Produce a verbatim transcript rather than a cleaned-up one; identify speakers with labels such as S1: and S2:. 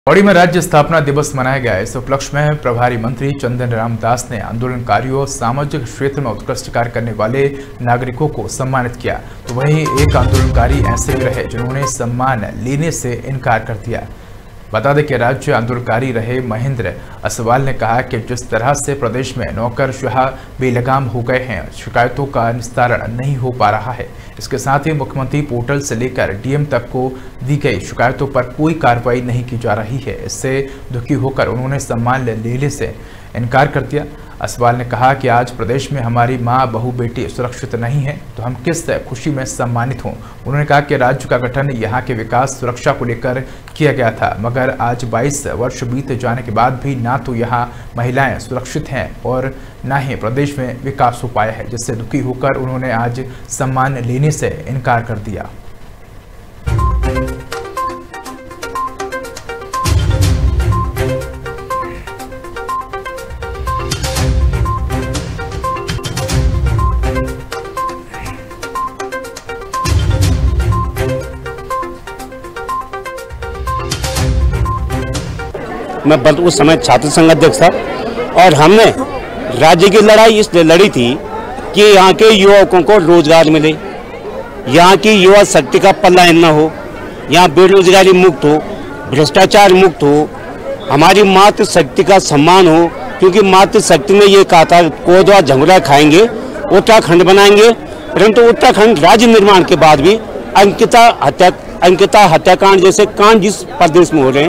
S1: पौड़ी में राज्य स्थापना दिवस मनाया गया। इस उपलक्ष्य में प्रभारी मंत्री चंदन राम दास ने आंदोलनकारियों और सामाजिक क्षेत्र में उत्कृष्ट कार्य करने वाले नागरिकों को सम्मानित किया, तो वहीं एक आंदोलनकारी ऐसे भी रहे जिन्होंने सम्मान लेने से इनकार कर दिया। बता दें कि राज्य आंदोलनकारी रहे महेंद्र असवाल ने कहा कि जिस तरह से प्रदेश में नौकरशाह बेलगाम हो गए हैं, शिकायतों का निस्तारण नहीं हो पा रहा है। इसके साथ ही मुख्यमंत्री पोर्टल से लेकर डीएम तक को दी गई शिकायतों पर कोई कार्रवाई नहीं की जा रही है। इससे दुखी होकर उन्होंने सम्मान लेने से इनकार कर दिया। असवाल ने कहा कि आज प्रदेश में हमारी मां बहू बेटी सुरक्षित नहीं है, तो हम किस खुशी में सम्मानित हों। उन्होंने कहा कि राज्य का गठन यहां के विकास सुरक्षा को लेकर किया गया था, मगर आज बाईस वर्ष बीत जाने के बाद भी ना तो यहां महिलाएं सुरक्षित हैं और ना ही प्रदेश में विकास हो पाया है, जिससे दुखी होकर उन्होंने आज सम्मान लेने से इनकार कर दिया।
S2: मैं उस समय छात्र संघ अध्यक्ष था और हमने राज्य की लड़ाई इसलिए लड़ी थी कि यहाँ के युवकों को रोजगार मिले, यहाँ की युवा शक्ति का पलायन न हो, यहाँ बेरोजगारी मुक्त हो, भ्रष्टाचार मुक्त हो, हमारी मातृ शक्ति का सम्मान हो। क्योंकि मातृ शक्ति ने ये कहा था कोदवा झंगुरा खाएंगे, उत्तराखंड बनाएंगे, परंतु उत्तराखंड राज्य निर्माण के बाद भी अंकिता हत्या अंकिता हत्याकांड जैसे कांड जिस प्रदेश में हो रहे हैं